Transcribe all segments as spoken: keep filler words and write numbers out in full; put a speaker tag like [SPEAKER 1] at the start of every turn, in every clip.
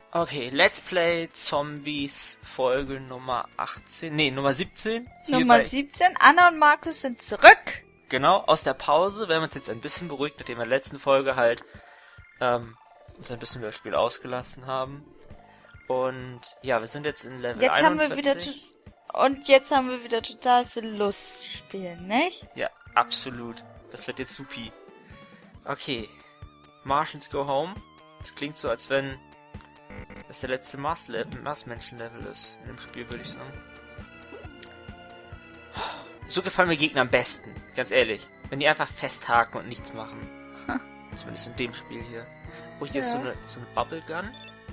[SPEAKER 1] Okay, Let's Play Zombies Folge Nummer achtzehn, nee, Nummer siebzehn.
[SPEAKER 2] Nummer siebzehn, Anna und Markus sind zurück.
[SPEAKER 1] Genau, aus der Pause. Wir haben uns jetzt ein bisschen beruhigt, nachdem wir in der letzten Folge halt ähm, uns ein bisschen über das Spiel ausgelassen haben. Und ja, wir sind jetzt in Level
[SPEAKER 2] jetzt
[SPEAKER 1] einundvierzig.
[SPEAKER 2] Haben wir wieder und jetzt haben wir wieder total viel Lust zu spielen, nicht?
[SPEAKER 1] Ja, absolut. Das wird jetzt supi. Okay, Martians Go Home. Das klingt so, als wenn das der letzte Mars-Level, Mars-Menschen-Level ist in dem Spiel, würde ich sagen. So gefallen mir Gegner am besten, ganz ehrlich. Wenn die einfach festhaken und nichts machen. Zumindest in dem Spiel hier. Oh, hier
[SPEAKER 2] ja.
[SPEAKER 1] ist so eine, so eine Bubble Gun.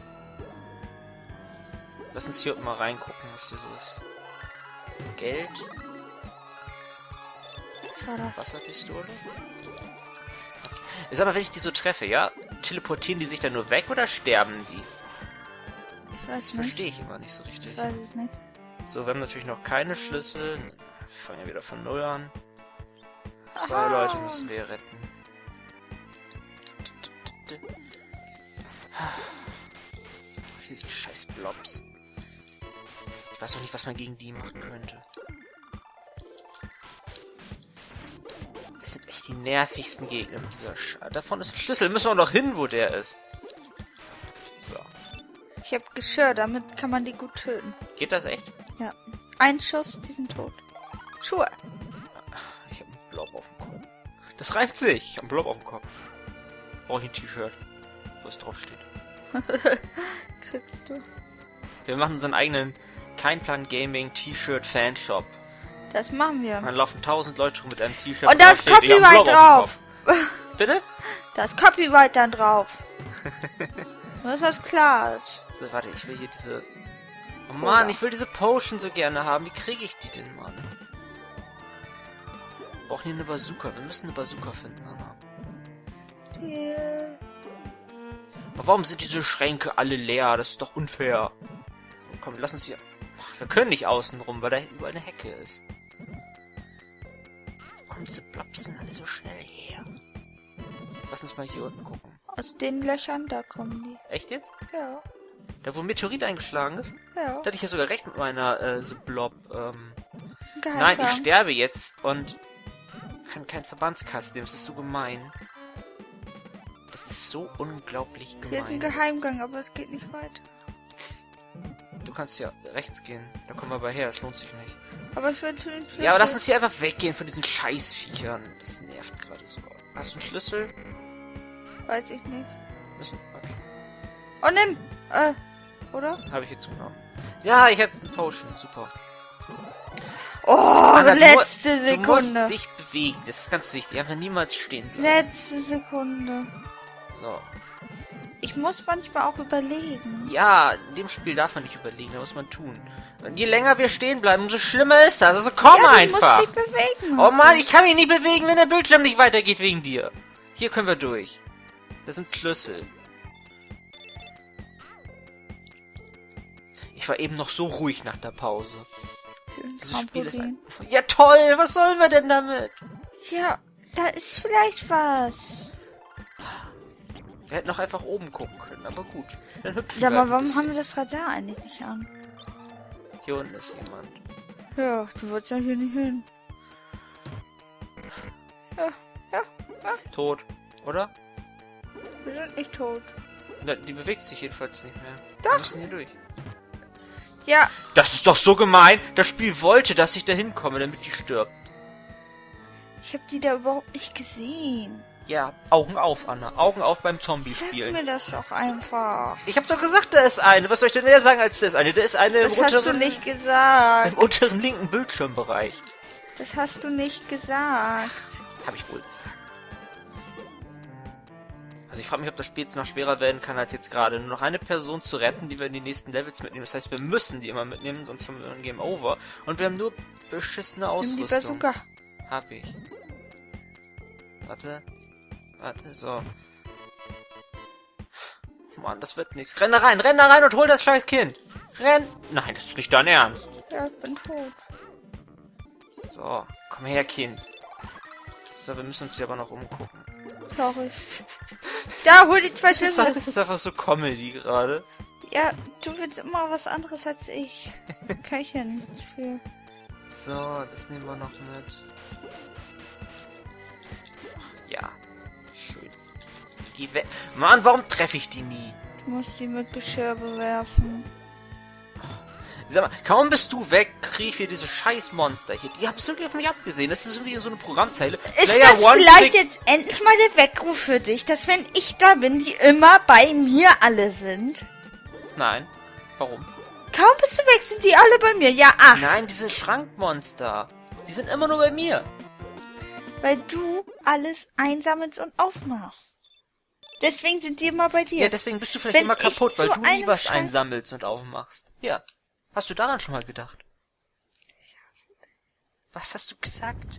[SPEAKER 1] Lass uns hier unten mal reingucken, was hier so ist. Geld.
[SPEAKER 2] Was war das?
[SPEAKER 1] Wasserpistole. Okay. Jetzt aber, wenn ich die so treffe, ja? Teleportieren die sich dann nur weg oder sterben die?
[SPEAKER 2] Ich weiß
[SPEAKER 1] Das
[SPEAKER 2] nicht.
[SPEAKER 1] verstehe ich immer nicht so richtig.
[SPEAKER 2] Ich weiß es nicht.
[SPEAKER 1] So, wir haben natürlich noch keine Schlüssel. Wir fangen ja wieder von Null an. Zwei
[SPEAKER 2] Aha.
[SPEAKER 1] Leute müssen wir retten. Hier sind scheiß Blobs. Ich weiß auch nicht, was man gegen die machen könnte. Das sind echt die nervigsten Gegner mit dieser Sch... Davon ist ein Schlüssel. Müssen wir noch hin, wo der ist. So.
[SPEAKER 2] Ich habe Geschirr, damit kann man die gut töten.
[SPEAKER 1] Geht das echt?
[SPEAKER 2] Ja. Ein Schuss, die sind tot. Schuhe.
[SPEAKER 1] Ich habe einen Blob auf dem Kopf. Das reicht sich. Ich habe einen Blob auf dem Kopf. Brauche ich ein T-Shirt, wo es drauf steht.
[SPEAKER 2] Kriegst du.
[SPEAKER 1] Wir machen unseren eigenen Kein Plan Gaming T-Shirt Fanshop.
[SPEAKER 2] Das machen wir.
[SPEAKER 1] Dann laufen tausend Leute rum mit einem T-Shirt.
[SPEAKER 2] Und da ist
[SPEAKER 1] drauf steht, ich hab einen
[SPEAKER 2] Copyright
[SPEAKER 1] Blob auf
[SPEAKER 2] drauf.
[SPEAKER 1] dem Kopf. Bitte?
[SPEAKER 2] Da ist Copyright dann drauf. Nur, dass das klar ist.
[SPEAKER 1] So, warte, ich will hier diese... Oh Mann, ich will diese Potion so gerne haben. Wie kriege ich die denn, Mann? Wir brauchen hier eine Bazooka. Wir müssen eine Bazooka finden, Anna.
[SPEAKER 2] Die...
[SPEAKER 1] Aber warum sind diese Schränke alle leer? Das ist doch unfair. Komm, lass uns hier... Ach, wir können nicht außen rum, weil da überall eine Hecke ist. Wo kommen diese Blobs denn alle so schnell her? Lass uns mal hier unten gucken.
[SPEAKER 2] Aus den Löchern, da kommen die.
[SPEAKER 1] Echt jetzt?
[SPEAKER 2] Ja.
[SPEAKER 1] Da, wo ein Meteorit eingeschlagen ist?
[SPEAKER 2] Ja.
[SPEAKER 1] Da hatte ich ja sogar recht mit meiner äh, The Blob. Ähm...
[SPEAKER 2] Das ist ein
[SPEAKER 1] Nein,
[SPEAKER 2] Geheimgang.
[SPEAKER 1] ich sterbe jetzt und kann keinen Verbandskasten nehmen. Das ist so gemein. Das ist so unglaublich
[SPEAKER 2] Hier ist ein
[SPEAKER 1] gemein.
[SPEAKER 2] Geheimgang, aber es geht nicht weiter.
[SPEAKER 1] Du kannst ja rechts gehen. Da kommen wir aber her. Das lohnt sich nicht.
[SPEAKER 2] Aber ich will zu den Schlüssel.
[SPEAKER 1] Ja, aber lass uns hier einfach weggehen von diesen Scheißviechern. Das nervt gerade so. Hast du einen Schlüssel?
[SPEAKER 2] Weiß ich nicht.
[SPEAKER 1] Müssen. Okay.
[SPEAKER 2] Oh, nimm! Äh, oder?
[SPEAKER 1] Habe ich jetzt genommen. Ja, ich habe eine Potion. Super.
[SPEAKER 2] Oh,
[SPEAKER 1] Anna,
[SPEAKER 2] letzte
[SPEAKER 1] du,
[SPEAKER 2] Sekunde.
[SPEAKER 1] Du musst dich bewegen. Das ist ganz wichtig. Einfach niemals stehen bleiben.
[SPEAKER 2] Letzte Sekunde.
[SPEAKER 1] So.
[SPEAKER 2] Ich muss manchmal auch überlegen.
[SPEAKER 1] Ja, in dem Spiel darf man nicht überlegen. Da muss man tun. Und je länger wir stehen bleiben, umso schlimmer ist das. Also komm
[SPEAKER 2] ja, du
[SPEAKER 1] einfach.
[SPEAKER 2] musst dich bewegen.
[SPEAKER 1] Oh Mann, ich kann mich nicht bewegen, wenn der Bildschirm nicht weitergeht wegen dir. Hier können wir durch. Das sind Schlüssel. Ich war eben noch so ruhig nach der Pause. Dieses Spiel ist ein... Ja toll, was sollen wir denn damit?
[SPEAKER 2] Ja, da ist vielleicht was.
[SPEAKER 1] Wir hätten auch einfach oben gucken können, aber gut. Dann hüpfen
[SPEAKER 2] Sag
[SPEAKER 1] wir
[SPEAKER 2] mal,
[SPEAKER 1] ein
[SPEAKER 2] warum
[SPEAKER 1] bisschen.
[SPEAKER 2] haben wir das Radar eigentlich nicht an?
[SPEAKER 1] Hier unten ist jemand.
[SPEAKER 2] Ja, du wolltest ja hier nicht hin. Ja, ja, ja.
[SPEAKER 1] Tot, oder?
[SPEAKER 2] Wir sind nicht tot.
[SPEAKER 1] Na, die bewegt sich jedenfalls nicht mehr.
[SPEAKER 2] Doch.
[SPEAKER 1] Wir müssen hier durch.
[SPEAKER 2] Ja,
[SPEAKER 1] Das ist doch so gemein. Das Spiel wollte, dass ich da hinkomme, damit die stirbt.
[SPEAKER 2] ich habe die da überhaupt nicht gesehen.
[SPEAKER 1] Ja, Augen auf, Anna. Augen auf beim
[SPEAKER 2] Sag
[SPEAKER 1] Zombie-Spielen.
[SPEAKER 2] mir das doch einfach.
[SPEAKER 1] Ich hab doch gesagt, da ist eine. Was soll ich denn mehr sagen als da ist eine? Da ist eine im
[SPEAKER 2] Das hast du
[SPEAKER 1] unteren,
[SPEAKER 2] nicht gesagt.
[SPEAKER 1] im unteren linken Bildschirmbereich.
[SPEAKER 2] Das hast du nicht gesagt.
[SPEAKER 1] Habe ich wohl gesagt. Also ich frage mich, ob das Spiel jetzt noch schwerer werden kann als jetzt gerade. Nur noch eine Person zu retten, die wir in die nächsten Levels mitnehmen. Das heißt, wir müssen die immer mitnehmen, sonst haben wir ein Game Over. Und wir haben nur beschissene
[SPEAKER 2] Nimm
[SPEAKER 1] Ausrüstung.
[SPEAKER 2] die Bazooka.
[SPEAKER 1] Hab ich. Warte. Warte, so. Mann, das wird nichts. Renn da rein, renn da rein und hol das scheiß Kind. Renn. Nein, das ist nicht dein Ernst.
[SPEAKER 2] Ja, ich bin tot.
[SPEAKER 1] So, komm her, Kind. So, wir müssen uns hier aber noch umgucken.
[SPEAKER 2] Sorry. Da, hol die zwei
[SPEAKER 1] Das ist,
[SPEAKER 2] Schlüssel.
[SPEAKER 1] das ist einfach so Comedy gerade.
[SPEAKER 2] Ja, du willst immer was anderes als ich. Kann ich ja nichts für.
[SPEAKER 1] So, das nehmen wir noch mit. Ja. Schön. Geh weg. Mann, warum treffe ich die nie?
[SPEAKER 2] Du musst die mit Geschirr bewerfen.
[SPEAKER 1] Sag mal, kaum bist du weg, krieg ich hier diese scheiß Monster hier. Die haben wirklich auf mich abgesehen. Das ist irgendwie so eine Programmzeile.
[SPEAKER 2] Ist
[SPEAKER 1] Player
[SPEAKER 2] das
[SPEAKER 1] one
[SPEAKER 2] vielleicht
[SPEAKER 1] click-
[SPEAKER 2] jetzt endlich mal der Weckruf für dich, dass wenn ich da bin, die immer bei mir alle sind?
[SPEAKER 1] Nein. Warum?
[SPEAKER 2] Kaum bist du weg, sind die alle bei mir. Ja, ach.
[SPEAKER 1] Nein, diese Schrankmonster. Die sind immer nur bei mir.
[SPEAKER 2] Weil du alles einsammelst und aufmachst. Deswegen sind die immer bei dir.
[SPEAKER 1] Ja, deswegen bist du vielleicht
[SPEAKER 2] Wenn
[SPEAKER 1] immer
[SPEAKER 2] ich
[SPEAKER 1] kaputt, weil
[SPEAKER 2] zu
[SPEAKER 1] du nie
[SPEAKER 2] einem
[SPEAKER 1] was
[SPEAKER 2] Schrank-
[SPEAKER 1] einsammelst und aufmachst. Ja. Hast du daran schon mal gedacht? Was hast du gesagt?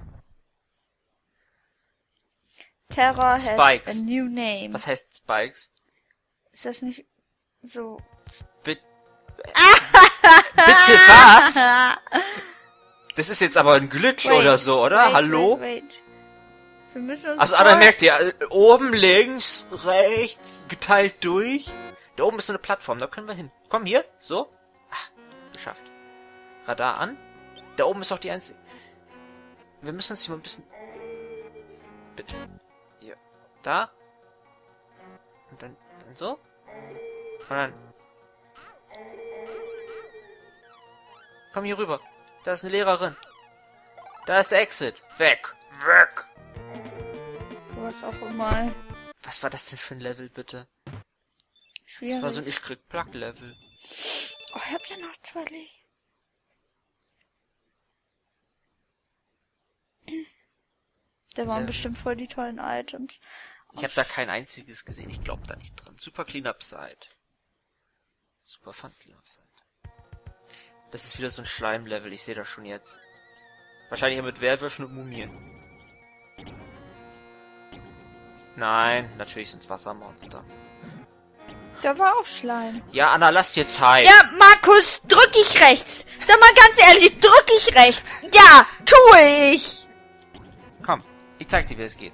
[SPEAKER 2] Terror has
[SPEAKER 1] Spikes.
[SPEAKER 2] a new name.
[SPEAKER 1] Was heißt Spikes?
[SPEAKER 2] Ist das nicht so...
[SPEAKER 1] Bitte. Bitte was? Das ist jetzt aber ein Glitch
[SPEAKER 2] Wait,
[SPEAKER 1] oder so, oder?
[SPEAKER 2] wait,
[SPEAKER 1] Hallo?
[SPEAKER 2] Wait, wait. Wir müssen uns
[SPEAKER 1] Also,
[SPEAKER 2] vor-
[SPEAKER 1] Anna merkt ihr, oben, links, rechts, geteilt durch. Da oben ist so eine Plattform, da können wir hin. Komm, hier, so. Ach, geschafft. Radar an. Da oben ist auch die einzige... Wir müssen uns hier mal ein bisschen... Bitte. Hier. Da. Und dann, dann so. Und dann... Komm hier rüber. Da ist eine Lehrerin. Da ist der Exit. Weg. Weg.
[SPEAKER 2] Was auch immer.
[SPEAKER 1] Was war das denn für ein Level, bitte?
[SPEAKER 2] Schwierig.
[SPEAKER 1] Das war so ein Ich krieg Plug-Level.
[SPEAKER 2] Oh, ich hab ja noch zwei Leben. Da waren
[SPEAKER 1] Ja.
[SPEAKER 2] bestimmt voll die tollen Items.
[SPEAKER 1] Ich habe da kein einziges gesehen. Ich glaube da nicht dran. Super Cleanup Side. Super Fun Cleanup Side. Das ist wieder so ein Schleim-Level. Ich sehe das schon jetzt. Wahrscheinlich mit Werwölfen und Mumien. Nein, natürlich sind's Wassermonster.
[SPEAKER 2] Da war auch Schleim.
[SPEAKER 1] Ja, Anna, lass dir Zeit.
[SPEAKER 2] Ja, Markus, drück ich rechts. Sag mal ganz ehrlich, drück ich rechts. Ja, tue ich.
[SPEAKER 1] Komm, ich zeig dir, wie es geht.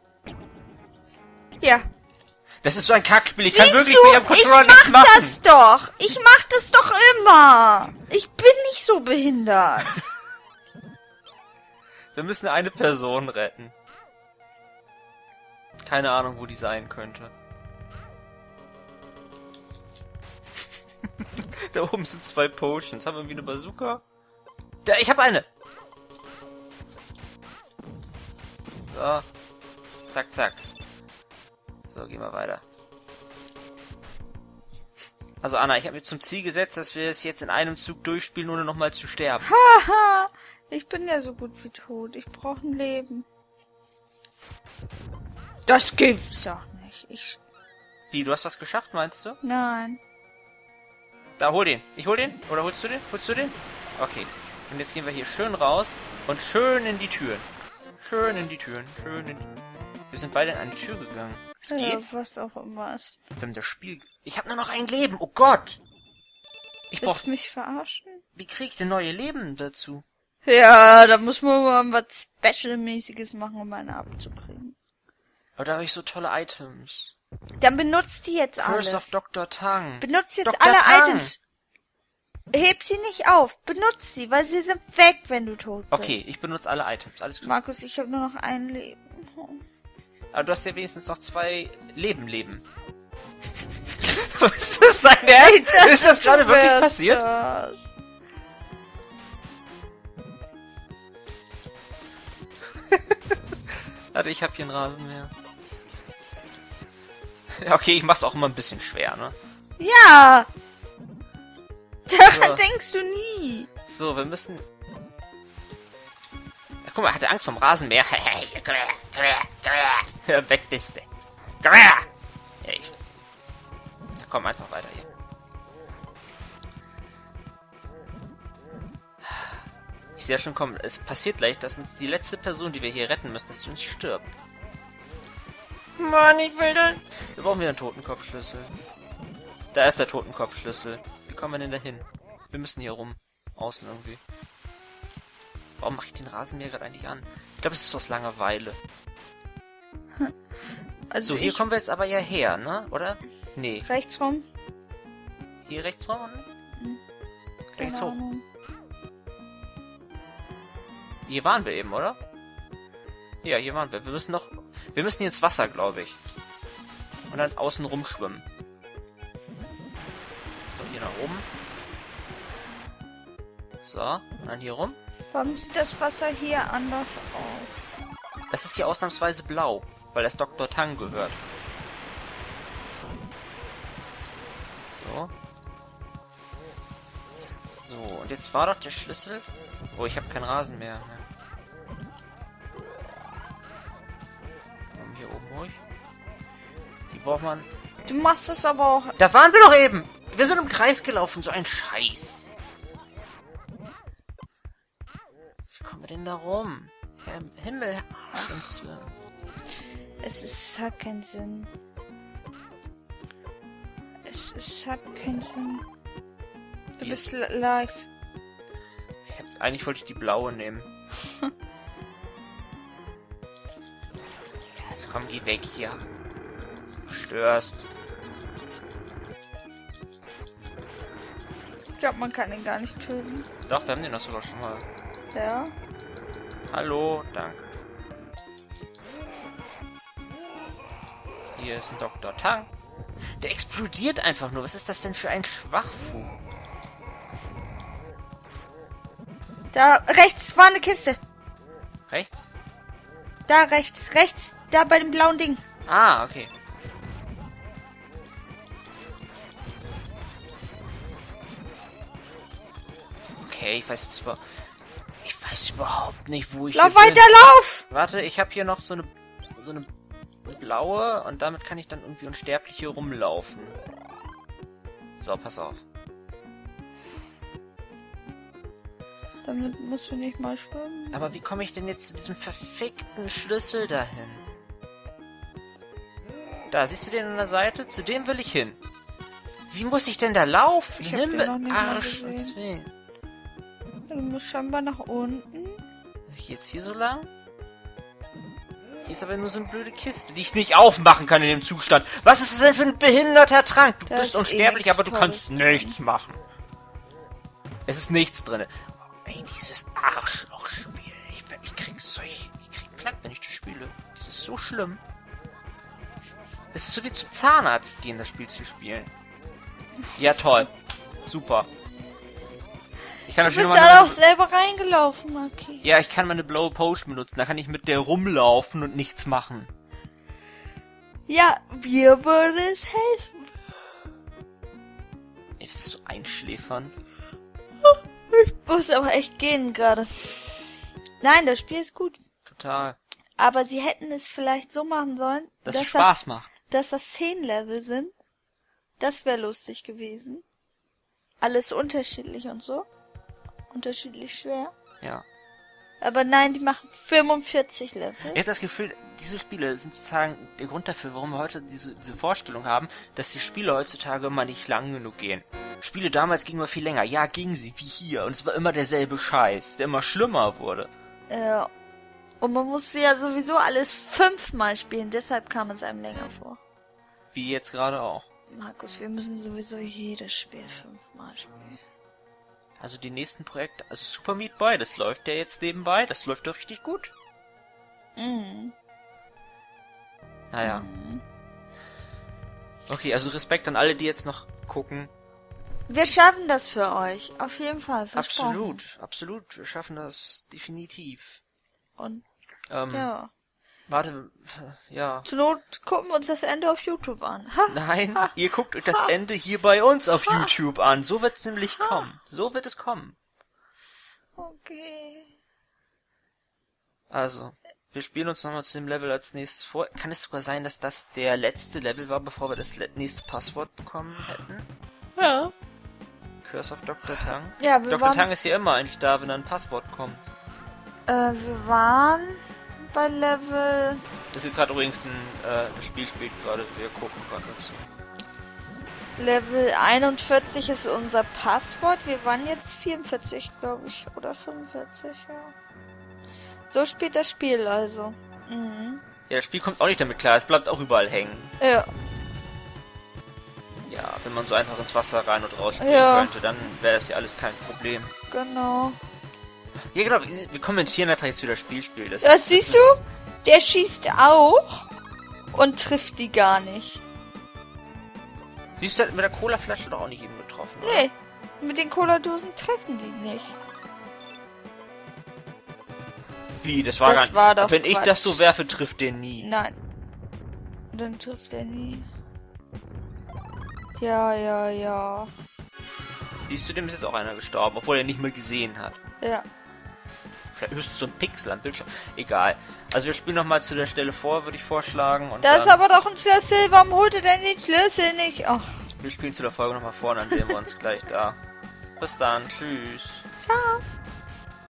[SPEAKER 2] Ja.
[SPEAKER 1] Das ist so ein Kackspiel. Ich
[SPEAKER 2] Siehst
[SPEAKER 1] kann wirklich
[SPEAKER 2] du,
[SPEAKER 1] mit dem Controller
[SPEAKER 2] ich
[SPEAKER 1] nichts
[SPEAKER 2] mach
[SPEAKER 1] machen.
[SPEAKER 2] das doch. Ich mach das doch immer. Ich bin nicht so behindert.
[SPEAKER 1] Wir müssen eine Person retten. Keine Ahnung, wo die sein könnte. Da oben sind zwei Potions. Haben wir irgendwie eine Bazooka? Da, ich habe eine. So. Zack, zack. So, gehen wir weiter. Also Anna, ich habe mir zum Ziel gesetzt, dass wir es jetzt in einem Zug durchspielen, ohne nochmal zu sterben.
[SPEAKER 2] Haha. Ich bin ja so gut wie tot. Ich brauche ein Leben. Das gibt's doch nicht. Ich...
[SPEAKER 1] Wie, du hast was geschafft, meinst du?
[SPEAKER 2] Nein.
[SPEAKER 1] Da, hol den. Ich hol den. Oder holst du den? Holst du den? Okay. Und jetzt gehen wir hier schön raus und schön in die Türen. Schön in die Türen. Schön in die... Wir sind beide in eine Tür gegangen. Es
[SPEAKER 2] Ja,
[SPEAKER 1] geht.
[SPEAKER 2] was auch immer ist.
[SPEAKER 1] Wir haben das Spiel... Ich habe nur noch ein Leben. Oh Gott. Ich brauch...
[SPEAKER 2] Willst du mich verarschen?
[SPEAKER 1] Wie krieg ich denn neue Leben dazu?
[SPEAKER 2] Ja, da muss man mal was Special-mäßiges machen, um eine abzukriegen.
[SPEAKER 1] Aber da habe ich so tolle Items.
[SPEAKER 2] Dann benutzt die jetzt alle.
[SPEAKER 1] Curse of Doktor Tang.
[SPEAKER 2] Benutzt jetzt
[SPEAKER 1] Doktor
[SPEAKER 2] alle
[SPEAKER 1] Tang.
[SPEAKER 2] Items. Heb sie nicht auf. Benutzt sie, weil sie sind weg, wenn du tot bist.
[SPEAKER 1] Okay, ich benutze alle Items. Alles gut.
[SPEAKER 2] Markus, ich habe nur noch ein Leben.
[SPEAKER 1] Aber du hast ja wenigstens noch zwei Leben, Leben. Was ist das dein Ernst? Ist das gerade
[SPEAKER 2] Du
[SPEAKER 1] wirklich
[SPEAKER 2] wärst
[SPEAKER 1] passiert?
[SPEAKER 2] das.
[SPEAKER 1] Warte, ich hab hier einen Rasenmäher. Ja, okay, ich mach's auch immer ein bisschen schwer, ne?
[SPEAKER 2] Ja. Daran
[SPEAKER 1] So.
[SPEAKER 2] denkst du nie.
[SPEAKER 1] So, wir müssen... Ja, guck mal, er hatte Angst vom Rasenmäher. Hey, komm her, komm her, komm her. Ja, weg bist du. Komm her. Hey. Ja, komm, einfach weiter hier. Ich sehe ja schon kommen. Es passiert gleich, dass uns die letzte Person, die wir hier retten müssen, dass sie uns stirbt. Mann, ich will das. Wir brauchen wieder einen Totenkopfschlüssel. Da ist der Totenkopfschlüssel. Wie kommen wir denn da hin? Wir müssen hier rum. Außen irgendwie. Warum mache ich den Rasenmäher gerade eigentlich an? Ich glaube, es ist aus Langeweile.
[SPEAKER 2] Also
[SPEAKER 1] So, hier
[SPEAKER 2] ich
[SPEAKER 1] kommen wir jetzt aber ja her, ne? Oder? Nee.
[SPEAKER 2] rechts rum.
[SPEAKER 1] Hier rechts rum?
[SPEAKER 2] Hm.
[SPEAKER 1] Rechts
[SPEAKER 2] Keine
[SPEAKER 1] hoch.
[SPEAKER 2] Ahnung.
[SPEAKER 1] Hier waren wir eben, oder? Ja, hier waren wir. Wir müssen noch... Wir müssen hier ins Wasser, glaube ich. Und dann außen rumschwimmen. So, hier nach oben. So, und dann hier rum.
[SPEAKER 2] Warum sieht das Wasser hier anders aus?
[SPEAKER 1] Das ist hier ausnahmsweise blau, weil das Doktor Tang gehört. So. So, und jetzt war doch der Schlüssel... Oh, ich habe keinen Rasen mehr. Komm hier oben ruhig. Die braucht man...
[SPEAKER 2] Du machst es aber auch...
[SPEAKER 1] Da waren wir doch eben! Wir sind im Kreis gelaufen, so ein Scheiß. Wie kommen wir denn da rum? Herr im Himmel, Arsch und Zwirn.
[SPEAKER 2] Es ist, hat keinen Sinn. Es ist, hat keinen Sinn. Du
[SPEAKER 1] Wie
[SPEAKER 2] bist li- live.
[SPEAKER 1] Ich hab, eigentlich wollte ich die blaue nehmen. Ja, jetzt komm, geh weg hier. Du störst.
[SPEAKER 2] Ich glaube, man kann ihn gar nicht töten.
[SPEAKER 1] Doch, wir haben den doch sogar schon mal.
[SPEAKER 2] Ja.
[SPEAKER 1] Hallo, danke. Hier ist ein Doktor Tang. Der explodiert einfach nur. Was ist das denn für ein Schwachfu?
[SPEAKER 2] Da rechts war eine Kiste.
[SPEAKER 1] Rechts?
[SPEAKER 2] Da rechts, rechts, da bei dem blauen Ding.
[SPEAKER 1] Ah, okay. Okay, ich weiß jetzt über... Ich weiß überhaupt nicht, wo ich
[SPEAKER 2] Lauf
[SPEAKER 1] hier bin.
[SPEAKER 2] weiter, lauf!
[SPEAKER 1] Warte, ich habe hier noch so eine so eine blaue und damit kann ich dann irgendwie unsterblich hier rumlaufen. So, pass auf.
[SPEAKER 2] Damit musst du nicht mal schwimmen.
[SPEAKER 1] Aber wie komme ich denn jetzt zu diesem verfickten Schlüssel dahin? Da, siehst du den an der Seite? Zu dem will ich hin. Wie muss ich denn da laufen?
[SPEAKER 2] Ich hab den
[SPEAKER 1] Himmel,
[SPEAKER 2] noch nicht mal
[SPEAKER 1] Arsch und
[SPEAKER 2] gesehen.
[SPEAKER 1] Zwillen.
[SPEAKER 2] Du musst scheinbar nach unten.
[SPEAKER 1] Ich jetzt hier so lang? Hier ist aber nur so eine blöde Kiste, die ich nicht aufmachen kann in dem Zustand. Was ist das denn für ein behinderter Trank? Du
[SPEAKER 2] Da
[SPEAKER 1] bist
[SPEAKER 2] ist eh
[SPEAKER 1] unsterblich,
[SPEAKER 2] nichts
[SPEAKER 1] aber du kannst
[SPEAKER 2] Tolles drin.
[SPEAKER 1] nichts machen. Es ist nichts drin. Oh, ey, dieses Arschlochspiel. Ich, ich krieg solch, ich krieg Platt, wenn ich das spiele. Das ist so schlimm. Das ist so wie zum Zahnarzt gehen, das Spiel zu spielen. Ja, toll. Super. Ich kann
[SPEAKER 2] Du
[SPEAKER 1] natürlich
[SPEAKER 2] bist
[SPEAKER 1] mal
[SPEAKER 2] ja
[SPEAKER 1] eine-
[SPEAKER 2] auch selber reingelaufen, Maki.
[SPEAKER 1] Ja, ich kann meine blaue Potion benutzen. Da kann ich mit der rumlaufen und nichts machen.
[SPEAKER 2] Ja, mir würde es helfen.
[SPEAKER 1] Ey, das ist so einschläfern.
[SPEAKER 2] Ich muss aber echt gehen gerade. Nein, das Spiel ist gut.
[SPEAKER 1] Total.
[SPEAKER 2] Aber sie hätten es vielleicht so machen sollen,
[SPEAKER 1] Dass es Spaß macht.
[SPEAKER 2] dass das zehn Level sind. Das wäre lustig gewesen. Alles unterschiedlich und so. Unterschiedlich schwer.
[SPEAKER 1] Ja.
[SPEAKER 2] Aber nein, die machen fünfundvierzig Level.
[SPEAKER 1] Ich habe das Gefühl, diese Spiele sind sozusagen der Grund dafür, warum wir heute diese, diese Vorstellung haben, dass die Spiele heutzutage immer nicht lang genug gehen. Spiele damals gingen immer viel länger. Ja, gingen sie, wie hier. Und es war immer derselbe Scheiß, der immer schlimmer wurde.
[SPEAKER 2] Ja. Und man musste ja sowieso alles fünfmal spielen, deshalb kam es einem länger vor.
[SPEAKER 1] Wie jetzt gerade auch.
[SPEAKER 2] Markus, wir müssen sowieso jedes Spiel fünfmal spielen.
[SPEAKER 1] Also die nächsten Projekte, also Super Meat Boy, das läuft ja jetzt nebenbei, das läuft doch richtig gut.
[SPEAKER 2] Mhm.
[SPEAKER 1] Naja.
[SPEAKER 2] Mhm.
[SPEAKER 1] Okay, also Respekt an alle, die jetzt noch gucken.
[SPEAKER 2] Wir schaffen das für euch, auf jeden Fall. Versprochen.
[SPEAKER 1] Absolut, absolut, wir schaffen das definitiv.
[SPEAKER 2] Und
[SPEAKER 1] Ähm,
[SPEAKER 2] ja.
[SPEAKER 1] Warte, ja.
[SPEAKER 2] Zur Not gucken wir uns das Ende auf YouTube an. Ha?
[SPEAKER 1] Nein, ihr guckt euch das Ende hier bei uns auf YouTube an. So wird's nämlich kommen. So wird es kommen.
[SPEAKER 2] Okay.
[SPEAKER 1] Also, wir spielen uns nochmal zu dem Level als nächstes vor. Kann es sogar sein, dass das der letzte Level war, bevor wir das le- nächste Passwort bekommen hätten?
[SPEAKER 2] Ja.
[SPEAKER 1] Curse of Doktor Tang.
[SPEAKER 2] Ja, wir
[SPEAKER 1] Doktor
[SPEAKER 2] waren,
[SPEAKER 1] Tang ist ja immer eigentlich da, wenn ein Passwort kommt.
[SPEAKER 2] äh, wir waren bei Level...
[SPEAKER 1] Das ist jetzt gerade übrigens ein, äh, das Spiel spielt gerade. Wir gucken gerade dazu.
[SPEAKER 2] Level einundvierzig ist unser Passwort. Wir waren jetzt vierundvierzig, glaube ich. Oder fünfundvierzig, ja. So spielt das Spiel also. Mhm.
[SPEAKER 1] Ja, das Spiel kommt auch nicht damit klar. Es bleibt auch überall hängen.
[SPEAKER 2] Ja.
[SPEAKER 1] Ja, wenn man so einfach ins Wasser rein und raus springen
[SPEAKER 2] Ja.
[SPEAKER 1] könnte, dann wäre das ja alles kein Problem.
[SPEAKER 2] Genau.
[SPEAKER 1] Ja, genau. Wir kommentieren einfach jetzt wieder Spielspiel. Das
[SPEAKER 2] Das
[SPEAKER 1] ist,
[SPEAKER 2] siehst
[SPEAKER 1] das
[SPEAKER 2] du? Der schießt auch und trifft die gar nicht.
[SPEAKER 1] Ist, siehst du, mit der Colaflasche doch auch nicht eben getroffen, oder?
[SPEAKER 2] Nee, mit den Cola-Dosen treffen die nicht.
[SPEAKER 1] Wie? Das war
[SPEAKER 2] Das
[SPEAKER 1] gar
[SPEAKER 2] war doch
[SPEAKER 1] Wenn ich
[SPEAKER 2] Quatsch.
[SPEAKER 1] das so werfe, trifft der nie.
[SPEAKER 2] Nein. Dann trifft er nie. Ja, ja, ja.
[SPEAKER 1] Siehst du, dem ist jetzt auch einer gestorben, obwohl er nicht mal gesehen hat.
[SPEAKER 2] Ja.
[SPEAKER 1] Vielleicht höchstens so ein Pixel am Bildschirm. Egal. Also wir spielen nochmal zu der Stelle vor, würde ich vorschlagen. Und
[SPEAKER 2] Da ist
[SPEAKER 1] dann,
[SPEAKER 2] aber doch ein Schlüssel. Warum holt er denn den Schlüssel nicht? Ach,
[SPEAKER 1] wir spielen zu der Folge nochmal vor und dann sehen wir uns gleich da. Bis dann. Tschüss.
[SPEAKER 2] ciao.